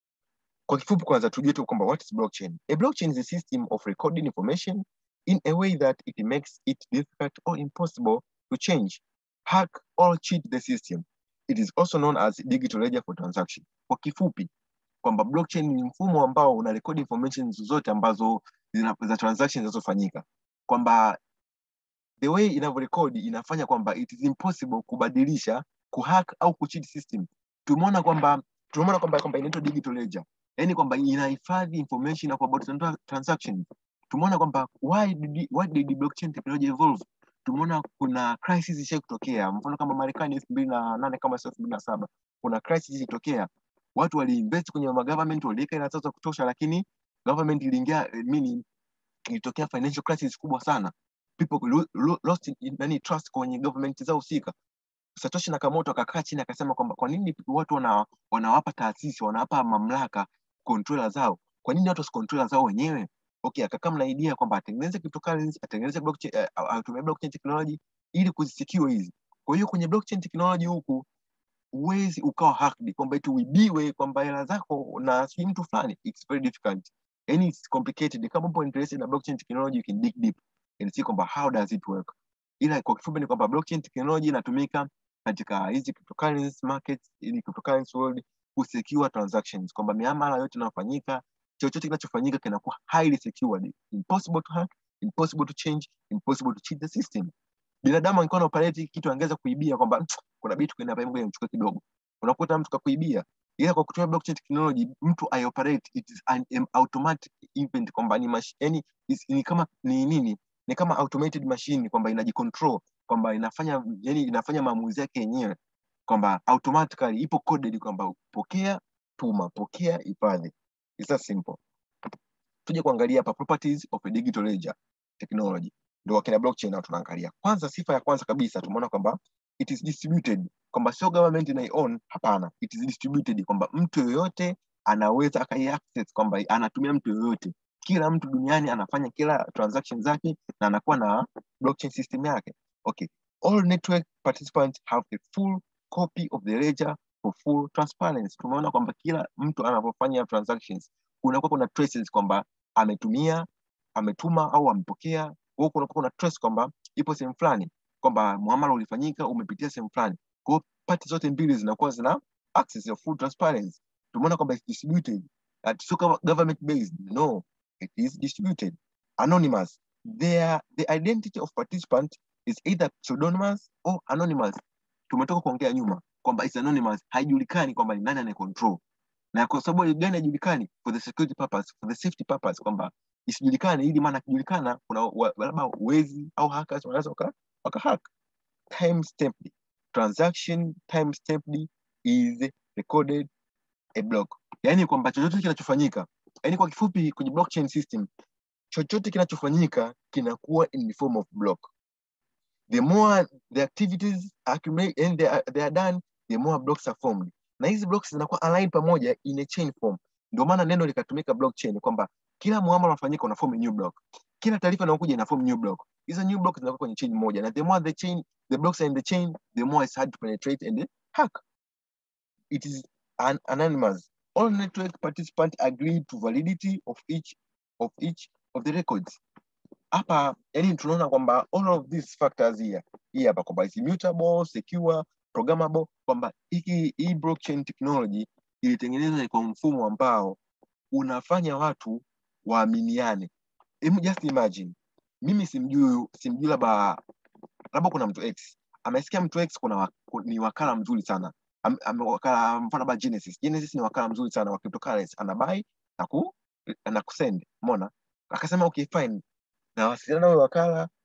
Kwa kifupi kwanza tujue tu kwamba what is blockchain. A blockchain is a system of recording information in a way that it makes it difficult or impossible to change, hack or cheat the system. It is also known as digital ledger for transaction. Kwa kifupi kwamba blockchain ni mfumo ambao una record information zote ambazo zina za transactions zinazofanyika. Kwamba the way inavyo record inafanya kwamba it is impossible kubadilisha, kuhack au kucheat system. Tumeona kwamba tumeona kwamba kwamba inaitwa digital ledger. Yaani kwamba inahifadhi information about transactions. Tumeona kwamba why did why did the blockchain technology evolve? Tumeona kuna crisis isha kutokea. Mfano kama Marekani elfu mbili na nane kama elfu mbili na saba. Kuna crisis ilitokea. Watu waliinvest kwenye government, waliweka hela za kutosha, lakini government iliingia meaning ilitokea financial crisis kubwa sana. People lo, lo, lost in, in, trust kwenye government zao husika. Satoshi Nakamoto akakaa chini akasema kwamba kwa nini watu wana wanawapa taasisi, wanawapa mamlaka controller zao? Kwa nini watu wasicontroller zao wenyewe? Okay, akakaa na idea kwamba atengeneze cryptocurrency, atengeneze blockchain, uh, atumie blockchain technology ili kuzisecure hizi. Kwa hiyo kwenye blockchain technology huku uwezi ukawa hacked kwamba eti uibiwe kwamba hela zako na si mtu fulani. It's very difficult. And it's complicated. Kama upo interested in blockchain technology, you can dig deep and see kwamba how does it work. Ila kwa kifupi ni kwamba blockchain technology inatumika katika hizi cryptocurrency markets, ili cryptocurrency world kusecure transactions, kwamba miamala yote inayofanyika, chochote kinachofanyika kinakuwa highly secured, impossible to hack, impossible to change, impossible to cheat the system. Binadamu angekuwa na operate kitu angeweza kuibia kwamba kuna bitcoin hapa ngoja nichukue kidogo. Unakuta mtu kakuibia. Ila kwa kutumia blockchain technology mtu I operate, it is an um, automatic event kwamba ni machine, ni kama ni nini? Ni kama automated machine kwamba inajicontrol, kwamba inafanya yani inafanya maamuzi yake yenyewe, kwamba automatically ipo coded kwamba pokea, tuma, pokea, hifadhi. It's that simple. Tuje kuangalia hapa properties of a digital ledger technology. Ndio wakina blockchain na tunaangalia. Kwanza sifa ya kwanza kabisa tumeona kwamba it is distributed, kwamba sio government ina own, hapana. It is distributed, kwamba mtu yoyote anaweza akai access, kwamba anatumia mtu yoyote. Kila mtu duniani anafanya kila transaction zake na anakuwa na blockchain system yake. Okay. All network participants have a full copy of the ledger for full transparency. Tumeona kwamba kila mtu anapofanya transactions kunakuwa kuna traces kwamba ametumia, ametuma au amepokea. Huko kunakuwa kuna trace kwamba ipo sehemu fulani, kwamba muamala ulifanyika umepitia sehemu fulani. Kwa hiyo pati zote mbili zinakuwa zina access ya full transparency. Tumeona kwamba it's distributed. At so government based, no, it is distributed. Anonymous. Their, the identity of participant is either pseudonymous or anonymous. Tumetoka kuongea nyuma kwamba it's anonymous, haijulikani kwamba ni nani anaye control. Na kwa sababu gani haijulikani? For the security purpose, for the safety purpose, kwamba isijulikane, ili maana kijulikana kuna labda wezi au hackers wanaweza waka, waka hack. Time stamped. Transaction time stamped is recorded a block. Yaani kwamba chochote kinachofanyika, yaani kwa kifupi kwenye blockchain system, chochote kinachofanyika kinakuwa in the form of block. The more the activities accumulate and they are, they are done, the more blocks are formed. Na hizi blocks zinakuwa aligned pamoja in a chain form. Ndio maana neno likatumika blockchain, kwamba kila muamala unafanyika una form a new block. Kila taarifa inayokuja ina form new block. Hizo new blocks zinakuwa kwenye chain moja. Na the more the chain, the blocks are in the chain, the more it's hard to penetrate and hack. It is an anonymous. All network participants agree to validity of each of each of the records. Hapa yani tunaona kwamba all of these factors here hii hapa kwamba is immutable, secure, programmable, kwamba hiki hii blockchain technology ilitengenezwa kwa mfumo ambao unafanya watu waaminiane. Just imagine, mimi simjui simjui labda labda kuna mtu X, amesikia mtu X kuna wa, ni wakala mzuri sana, am, am, wakala mfano labda Genesis. Genesis ni wakala mzuri sana wa cryptocurrency, anabuy na ku na kusend, umeona? Akasema okay fine, na wasiliana na wakala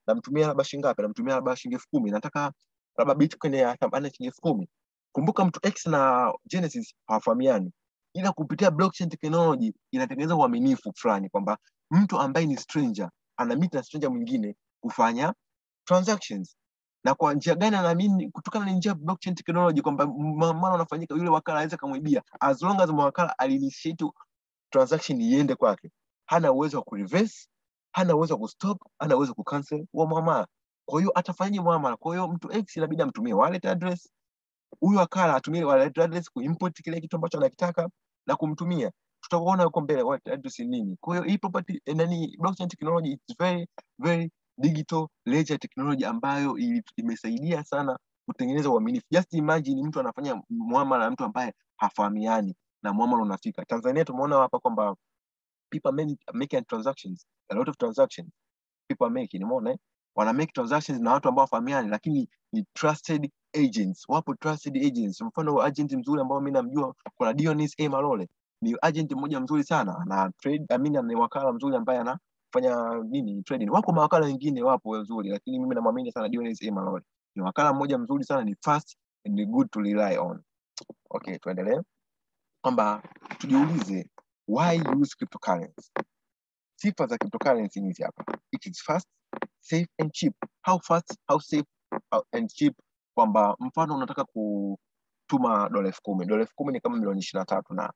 namtumia labda shilingi ngapi, namtumia labda shilingi elfu kumi, nataka labda Bitcoin ya thamani shilingi elfu kumi. Kumbuka mtu X na Genesis hawafahamiani, ila kupitia blockchain technology inatengeneza uaminifu fulani kwamba mtu ambaye ni stranger ana meet na stranger mwingine kufanya transactions. Na kwa njia gani anaamini? Kutokana na njia blockchain technology kwamba maana unafanyika yule wakala aweza kumwibia, as long as mwakala alinitiate transaction iende kwake, hana uwezo wa kureverse, hana uwezo wa kustop, hana uwezo wa kucancel wa muamala. Kwa hiyo atafanya muamala. Kwa hiyo mtu X inabidi amtumie wallet address, huyo wakala atumie wallet address kuimport kile kitu ambacho anakitaka na kumtumia. Tutakuona huko mbele wallet address ni nini. Kwa hiyo hii property nani, blockchain technology is very very digital ledger technology ambayo imesaidia sana kutengeneza uaminifu. Just imagine mtu anafanya muamala na mtu ambaye hafahamiani na muamala unafika. Tanzania tumeona hapa kwamba people make, making transactions, a lot of transactions people are making, umeona eh? Wana make transactions na watu ambao hawafahamiani, lakini ni trusted agents. Wapo trusted agents. Mfano agent mzuri ambao mimi namjua, kuna Dionis A Malole, ni agent mmoja mzuri sana na trade, I mean ni wakala mzuri ambaye anafanya nini, trading. Wako mawakala wengine wapo wazuri, lakini mimi namwamini sana Dionis A Malole. Ni wakala mmoja mzuri sana, ni fast and good to rely on. Okay, tuendelee kwamba tujiulize why use cryptocurrency. Sifa za cryptocurrency hizi hapa. It is fast, safe and cheap. How fast, how safe how, and cheap? Kwamba mfano unataka kutuma dola elfu kumi. Dola elfu kumi ni kama milioni ishirini na tatu na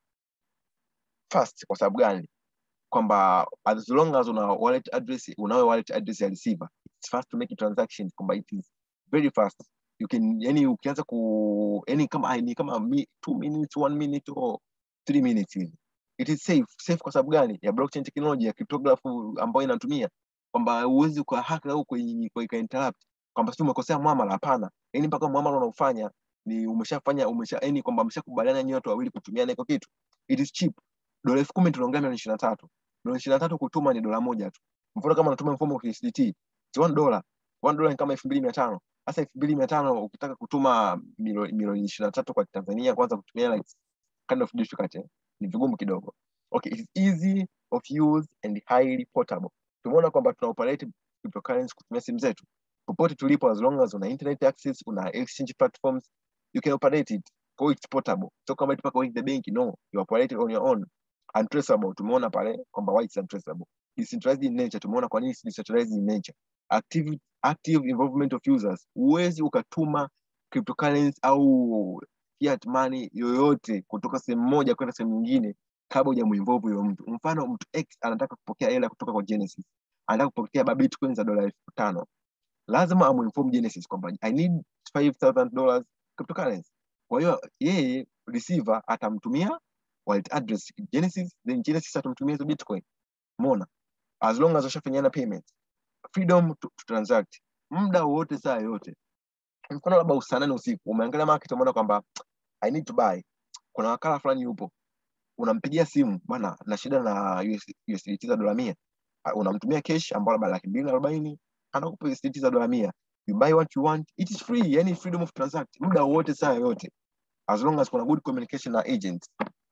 fast kwa sababu gani? Kwamba as long as una wallet address, unayo wallet address ya receiver, it's fast to make a transaction. Kwamba it is very fast. You can, yani ukianza ku, yani kama ni kama two minutes, one minute or three minutes hivi. It is safe. Safe kwa sababu gani? Ya blockchain technology ya cryptography ambayo inatumia kwamba uwezi kwa hack au kwa kwa interrupt kwamba sio umekosea muamala, hapana. Yani mpaka muamala unaofanya ni umeshafanya umesha, yani kwamba umeshakubaliana nyinyi watu wawili kutumiana iko kitu. It is cheap. Dola elfu kumi tunaongea milioni ishirini na tatu. Dola ishirini na tatu kutuma ni dola moja tu. Mfano kama unatuma mfumo wa U S D T, it's one dollar. one dollar ni kama elfu mbili mia tano. Sasa elfu mbili mia tano ukitaka kutuma milioni ishirini na tatu kwa Tanzania, kwanza kutumia like kind of difficult, eh? Ni vigumu kidogo. Okay, it is easy of use and highly portable. Tumeona kwamba tuna operate cryptocurrency kutumia simu zetu popote tulipo, as long as una internet access, una exchange platforms, you can operate it. So it's portable. So kama ipaka with the bank, no, you operate it on your own. Untraceable, tumeona pale kwamba why it's untraceable. Decentralized in nature, tumeona kwa nini decentralized in nature. Active active involvement of users. Uwezi ukatuma cryptocurrency au fiat money yoyote kutoka sehemu moja kwenda sehemu nyingine kabla hujamuinvolve huyo mtu. Mfano mtu X anataka kupokea hela kutoka kwa Genesis, anataka kupokea Bitcoin za dola elfu tano, lazima amuinform Genesis kwamba I need five thousand dollars cryptocurrency. Kwa hiyo yeye receiver atamtumia wallet address Genesis, then Genesis atamtumia hizo Bitcoin. Umeona? As long as washafanyana payment, freedom to, to transact muda wote saa yote. Mfano labda usanane usiku, umeangalia market, umeona kwamba I need to buy, kuna wakala fulani yupo, unampigia simu, bwana na shida na U S D T za dola mia, unamtumia cash ambayo labda laki mbili na arobaini, anakupa U S D T za dola mia, you buy what you want, it is free. Yani freedom of transact muda wote saa yote, as long as kuna good communication na agents.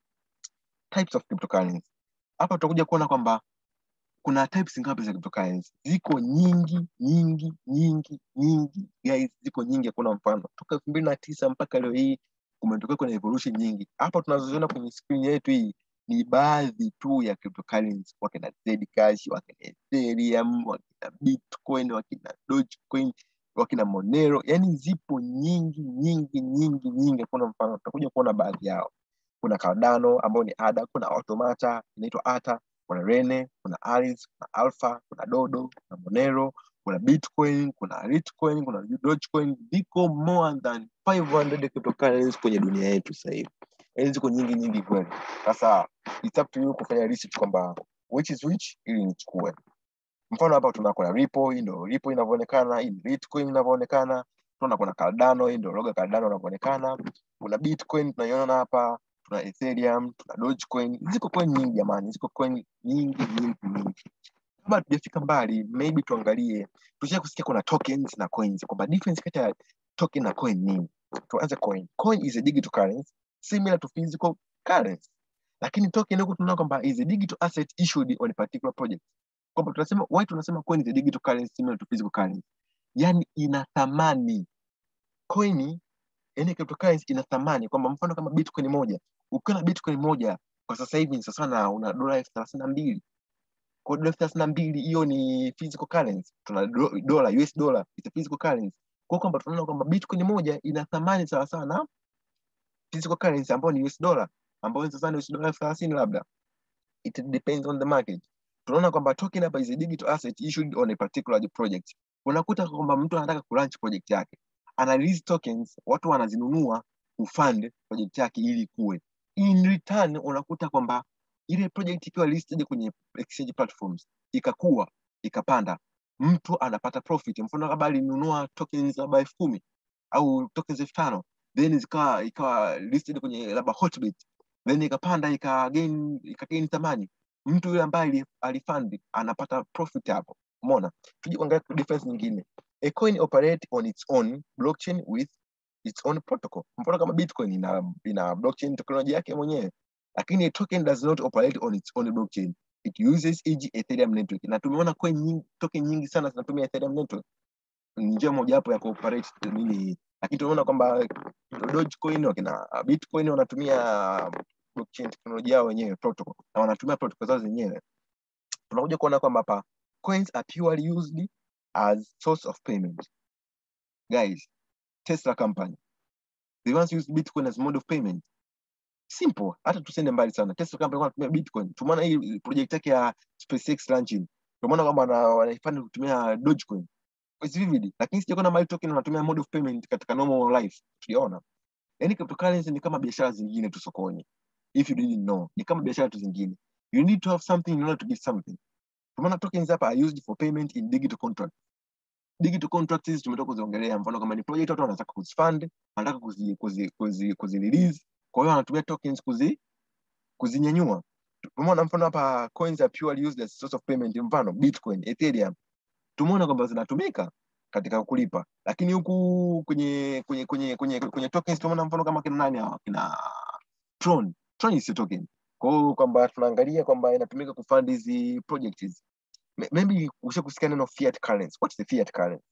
Types of cryptocurrency. Hapa tutakuja kuona kwamba kuna types ngapi za cryptocurrency. Ziko nyingi nyingi nyingi nyingi guys, ziko nyingi. Kuna mfano toka elfu mbili na tisa mpaka leo hii kumetokea kuna evolution nyingi. Hapa tunazoziona kwenye screen yetu hii ni baadhi tu ya cryptocurrency. Wakina Zcash, wakina Ethereum, wakina Bitcoin, wakina Dogecoin, wakina Monero. Yani zipo nyingi nyingi nyingi nyingi. Kuna mfano tutakuja kuona baadhi yao. Kuna Cardano ambao ni A D A, kuna Automata inaitwa A T A, kuna Rene, kuna Aris, kuna Alpha, kuna Dodo, kuna Monero, kuna Bitcoin, kuna Litecoin, kuna Dogecoin. Ziko more than five hundred cryptocurrencies kwenye dunia yetu sasa hivi. Hizo ziko nyingi nyingi kweli. Sasa it's up to you kufanya research kwamba which is which ili nichukue. Mfano hapa tuna kuna Ripple, hii ndio Ripple inavyoonekana, hii Litecoin inavyoonekana. Tuna kuna Cardano, hii ndio logo Cardano inavyoonekana. Kuna Bitcoin tunaiona hapa, tuna Ethereum, tuna Dogecoin. Ziko coin nyingi jamani, ziko coin nyingi nyingi nyingi. Kama tujafika mbali, maybe tuangalie, tusije kusikia kuna tokens na coins, kwamba difference kati ya token na coin nini. Tuanze coin. Coin is a digital currency similar to physical currency. Lakini token huko tunaona kwamba is a digital asset issued on a particular project. Kwamba tunasema why tunasema coin is a digital currency similar to physical currency. Yani ina thamani. Coin, yani cryptocurrency ina thamani, kwamba mfano kama Bitcoin moja, ukiwa na Bitcoin moja kwa sasa hivi ni sasa na una dola elfu thelathini na mbili. Kwa dola elfu thelathini na mbili hiyo ni physical currency. Tuna dola U S dollar is a physical currency. Kwa kwamba tunaona kwamba Bitcoin moja ina thamani sawa sawa na physical currency ambayo ni U S dollar, ambayo sasa ni U S dollar elfu thelathini labda. It depends on the market. Tunaona kwamba token hapa is a digital asset issued on a particular project. Unakuta kwamba mtu anataka kulaunch project yake, ana release tokens, watu wanazinunua kufund project yake ili kuwe. In return unakuta kwamba ile project ikiwa listed kwenye exchange platforms, ikakua, ikapanda, mtu anapata profit. Mfano kama alinunua tokens labda elfu kumi au tokens elfu tano, then ikawa ikawa listed kwenye labda Hotbit, then ikapanda ika gain ika gain thamani, mtu yule ambaye alifund anapata profit hapo. Umeona? Tuje kuangalia difference nyingine. A coin operate on its own blockchain with its own protocol. Mfano kama Bitcoin ina ina blockchain technology yake mwenyewe, lakini a token does not operate on its own blockchain. It uses for example Ethereum network. Na tumeona coin nyingi, token nyingi sana zinatumia Ethereum network. Njia moja hapo ya cooperate nini, lakini tunaona kwamba Dogecoin wakina Bitcoin wanatumia blockchain technology yao wenyewe protocol, na wanatumia protocol zao zenyewe. Tunakuja kuona kwamba hapa coins are purely used as source of payment. Guys, Tesla company, they once used Bitcoin as mode of payment. Simple. Hata tusende mbali sana, Tesla company wanatumia Bitcoin. Tumeona hii project yake ya SpaceX launching, tumeona kwamba wanahifadhi kutumia Dogecoin. It's vivid. Lakini sijaona mali token wanatumia mode of payment katika normal life. Tuliona. Yani cryptocurrency ni kama biashara zingine tu sokoni. If you didn't know, ni kama biashara tu zingine. You need to have something in order to get something. Tumeona tokens hapa are used for payment in digital contracts. Digital contracts hizi tumetoka kuziongelea, mfano kama ni project watu wanataka kuzifund, wanataka kuzi kuzi kuzi, kuzi release, kwa hiyo wanatumia tokens kuzi kuzinyanyua. Tumeona mfano hapa coins are purely used as source of payment, mfano Bitcoin, Ethereum. Tumeona kwamba zinatumika katika kulipa, lakini huku kwenye kwenye kwenye kwenye kwenye tokens tumeona mfano kama kina nani hawa, kina Tron. Tron is a token. Kwa hiyo kwamba tunaangalia kwamba inatumika kufund hizi projects. Maybe ushakusikia neno fiat currency. What's the fiat currency?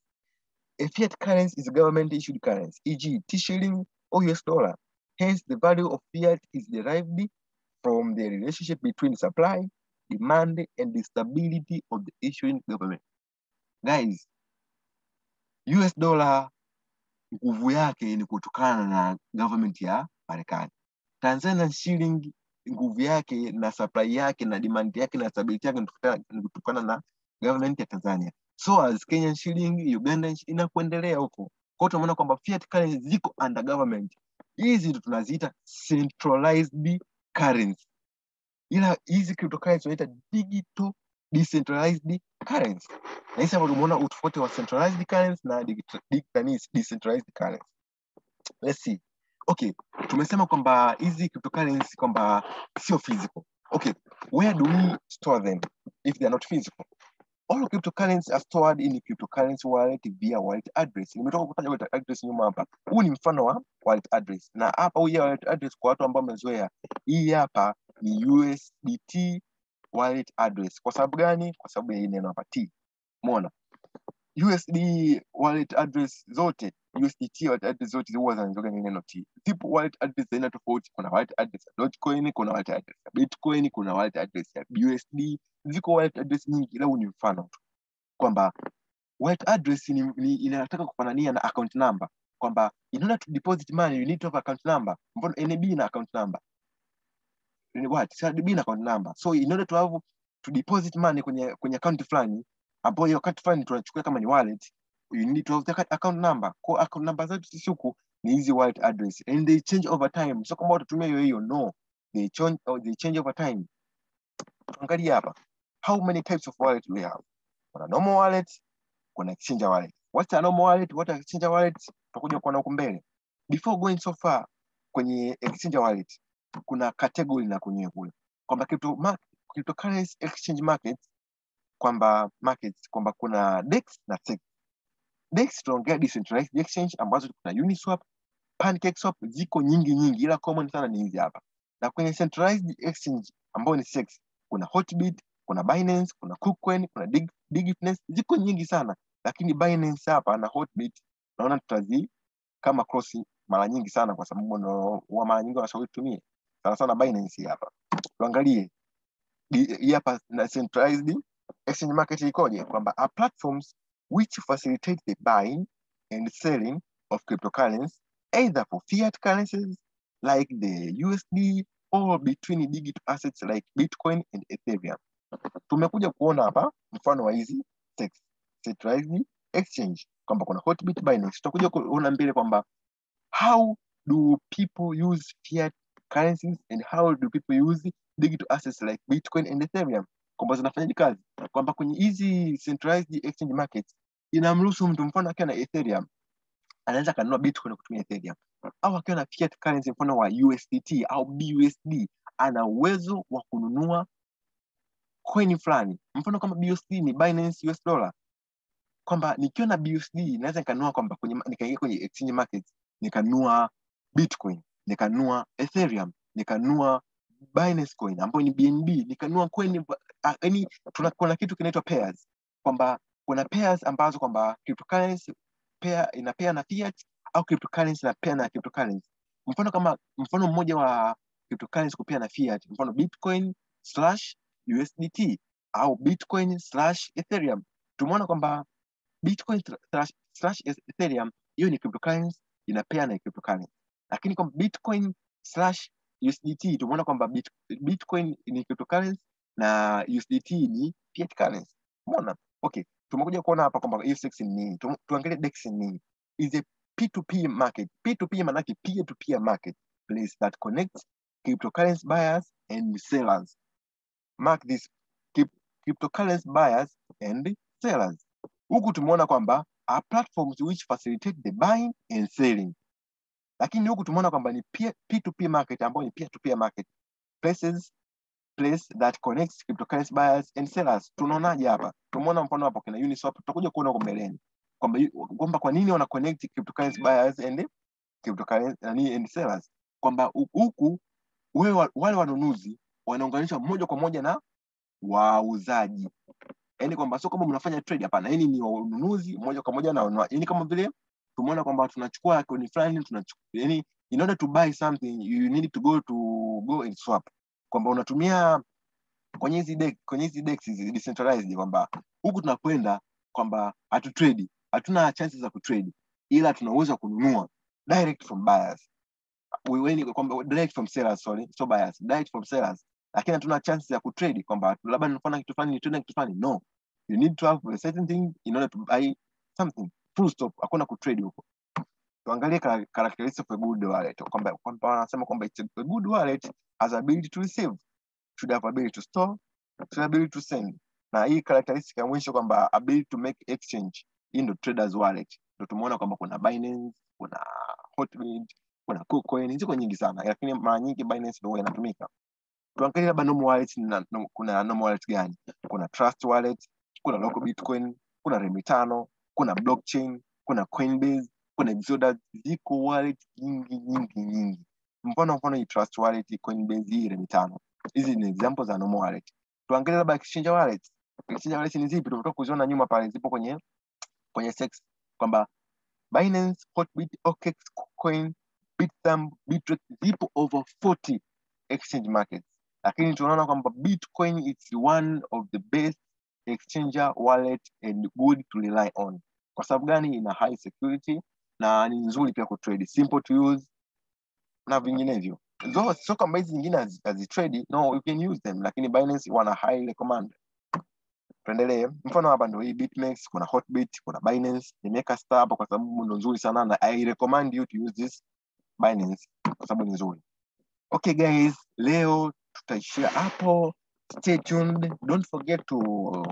A fiat currency is a government issued currency, for example T-shilling or U S dollar. Hence the value of fiat is derived from the relationship between supply, demand and the stability of the issuing government. Guys, U S dollar nguvu yake ni kutokana na government ya Marekani. Tanzania shilling nguvu yake na supply yake na demand yake na stability yake ni kutokana na government ya Tanzania. So as Kenyan shilling, Uganda inakuendelea huko. Kwa hiyo tunaona kwamba fiat currency ziko under government. Hizi ndio tunaziita centralized currency. Ila hizi cryptocurrency tunaita digital decentralized currency. Na hisa hapo tumeona utofauti wa centralized currency na decentralized currency. Let's see. Okay, tumesema kwamba hizi cryptocurrency kwamba sio physical. Okay, where do we store them if they are not physical? All cryptocurrencies are stored in a cryptocurrency wallet via wallet address. Nimetoka kufanya wallet address nyuma hapa. Huu ni mfano wa wallet address. Na hapa hii wallet address kwa watu ambao wamezoea, hii hapa ni U S D T wallet address. Kwa sababu gani? Kwa sababu ya hii neno hapa T. Umeona? U S D wallet address zote, U S D T wallet address zote huwa zinazoga ni neno T. Zipo wallet address za aina tofauti. Kuna wallet address ya Dogecoin, kuna wallet address ya Bitcoin, kuna wallet address ya U S D. Ziko wallet address nyingi, ila ni mfano tu. Kwamba wallet address ni, ni inataka kufanania na account number. Kwamba in order to deposit money you need to have account number. Mfano N B na account number. What? C R D B na account number. So in order to have to deposit money kwenye kwenye account fulani, ambapo hiyo account fulani tunachukua kama ni wallet, you need to have the account number. Kwa account number zetu sisi huku ni hizi wallet address, and they change over time. So kama utatumia hiyo hiyo, no, they change or they change over time. Tuangalie hapa, how many types of wallet we have? Kuna normal wallet, kuna exchange wallet. What's a normal wallet, what are exchange wallet? Tutakuja kuona huko mbele. Before going so far kwenye exchange wallet, kuna category na kwenye kule kwamba crypto market, cryptocurrency exchange markets, kwamba markets kwamba kuna D E X na S E X. D E X tunaongea decentralized exchange ambazo kuna Uniswap, PancakeSwap, ziko nyingi nyingi, ila common sana ni hizi hapa. Na kwenye centralized exchange ambao ni S E X, kuna Hotbit, kuna Binance, kuna KuCoin, kuna Dig, Digitness, ziko nyingi sana. Lakini Binance hapa na Hotbit naona tutazi kama cross mara nyingi sana, kwa sababu ndo wa mara nyingi wanashauri tumie sana sana Binance hapa. Tuangalie hii hapa na centralized exchange market ikoje, kwamba are platforms which facilitate the buying and selling of cryptocurrencies either for fiat currencies like the U S D or between digital assets like Bitcoin and Ethereum. Tumekuja kuona hapa mfano wa hizi centralized exchange kwamba kuna Hotbit, Binance. Tutakuja kuona mbele kwamba how do people use fiat currencies and how do people use digital assets like Bitcoin and Ethereum, kwamba zinafanyaje kazi, kwamba kwenye hizi centralized exchange markets inamruhusu mtu mfano akiwa na Ethereum anaweza kanunua Bitcoin kutumia Ethereum, au akiwa na fiat currency mfano wa U S D T au B U S D ana uwezo wa kununua coin fulani, mfano kama B U S D ni Binance U S dollar, kwamba nikiwa na B U S D naweza nikanunua, kwamba kwenye nikaingia kwenye exchange markets nikanunua Bitcoin, nikanunua Ethereum, nikanunua Binance coin ambayo ni B N B, nikanunua coin. Yaani tuna kuna kitu kinaitwa pairs, kwamba kuna pairs ambazo kwamba cryptocurrency pair ina pair na fiat au cryptocurrency na pair na cryptocurrency. Mfano kama mfano mmoja wa cryptocurrency kupia na fiat, mfano Bitcoin slash U S D T au Bitcoin slash Ethereum. Tumeona kwamba Bitcoin slash, slash Ethereum hiyo ni cryptocurrency ina pair na cryptocurrency, lakini kwa Bitcoin slash U S D T tumeona kwamba bit, Bitcoin ni cryptocurrency na U S D T ni fiat currency. Umeona? Okay, tumekuja kuona hapa kwamba hiyo section ni nini. Tu, tuangalie DEX ni nini. Is a P two P market. P two P maana yake peer to peer market place that connects cryptocurrency buyers and sellers. Mark this, cryptocurrency buyers and sellers. Huku tumeona kwamba are platforms which facilitate the buying and selling. Lakini huku tumeona kwamba ni P two P market ambayo ni peer to peer market places place that connects cryptocurrency buyers and sellers. Tunaonaje hapa? Tumeona mfano hapo kuna Uniswap, tutakuja kuona kwa mbeleni kwamba kwamba kwa nini wana connect cryptocurrency buyers and cryptocurrency and sellers, kwamba huku wewe wale wanunuzi wanaunganishwa moja kwa moja na wauzaji. Yaani kwamba sio kama mnafanya trade, hapana, yaani ni wanunuzi moja kwa moja na wanunuaji. Yaani kama vile tumeona kwamba tunachukua coin fulani tunachukua, yaani in order to buy something you need to go to go and swap, kwamba unatumia kwenye hizi dex kwenye hizi dex hizi decentralized, kwamba huku tunakwenda kwamba hatu trade, hatuna chances za kutrade, ila tuna uwezo wa kununua direct from buyers. We kwamba direct from sellers, sorry, so buyers, direct from sellers, lakini hatuna chances ya kutrade, kwamba labda nifanya kitu fulani ni trade kitu fulani. No, you need to have a certain thing in order to buy something, full stop. Hakuna kutrade huko. Tuangalie characteristics of a good wallet, kwamba kwamba wanasema kwamba it's a good wallet has ability to receive, should have ability to store, should have ability to send. Na hii characteristic ya mwisho kwamba ability to make exchange, hii ndio traders wallet. Ndio tumeona kwamba kuna Binance, kuna Hotbit, kuna KuCoin, ziko nyingi sana, lakini mara nyingi Binance ndio inatumika. Tuangalie labda normal wallet, na kuna normal wallet gani? Kuna Trust wallet, kuna Local Bitcoin, kuna Remitano, kuna Blockchain, kuna Coinbase, kuna Exodus. Ziko wallet nyingi nyingi nyingi. Mfano mfano hii Trust wallet, Coinbase, hii Remitano, hizi ni examples za normal wallet. Tuangalie labda exchange wallet. Exchange wallet ni zipi? Tumetoka kuziona nyuma pale, zipo kwenye kwenye sex, kwamba Binance, Hotbit, O K X, KuCoin, Bitstamp, Bittrex, zipo over forty exchange markets. Lakini tunaona kwamba Bitcoin is one of the best exchanger wallet and good to rely on. Kwa sababu gani? Ina high security na ni nzuri pia ku trade, simple to use na vinginevyo. Zo sio kama hizi nyingine as trade, no, you can use them, lakini Binance wana high recommend. Tuendelee. Mfano hapa ndio hii BitMEX, kuna Hotbit, kuna Binance. Nimeweka star hapa kwa sababu ndio nzuri sana, na I recommend you to use this Binance kwa sababu ni nzuri. Okay guys, leo tutaishia hapo. Stay tuned. Don't forget to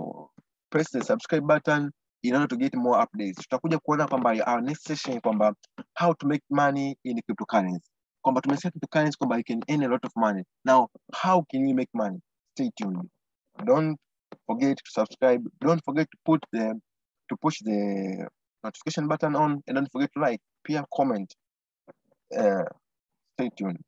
press the subscribe button in order to get more updates. Tutakuja kuona kwamba our next session kwamba how to make money in cryptocurrency. Kwamba tumesikia cryptocurrency kwamba you can earn a lot of money. Now, how can you make money? Stay tuned. Don't forget to subscribe. Don't forget to put the to push the notification button on, and don't forget to like, peer comment. Uh, stay tuned.